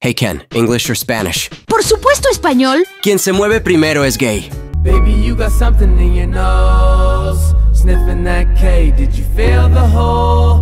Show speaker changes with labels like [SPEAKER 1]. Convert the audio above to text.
[SPEAKER 1] Hey Ken, English or Spanish?
[SPEAKER 2] Por supuesto español.
[SPEAKER 1] Quien se mueve primero es gay.
[SPEAKER 3] Baby, you got something in your nose. Sniffing that K, did you feel the hole?